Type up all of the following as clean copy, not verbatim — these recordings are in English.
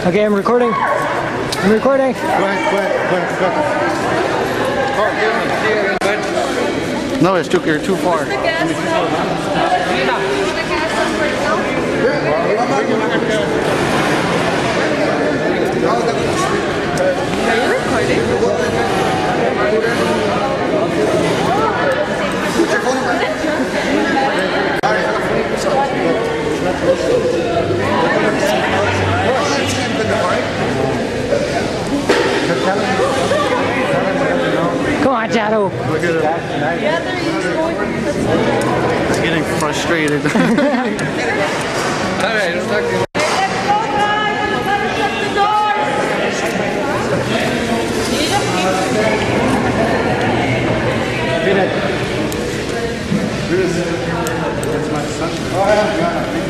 Okay, I'm recording. I'm recording. Go ahead. No, it's you're too far. Are you recording? Come on, Shadow. Look at it. It's getting frustrated. Alright, let's talk to you. That's my son. Oh, yeah.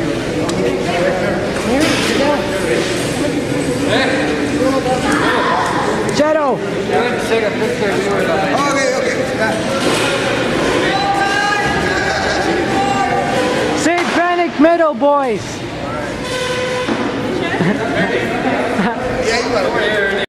Shadow. Take a picture. Okay. Satanic Metal Boys. Yeah, you got it.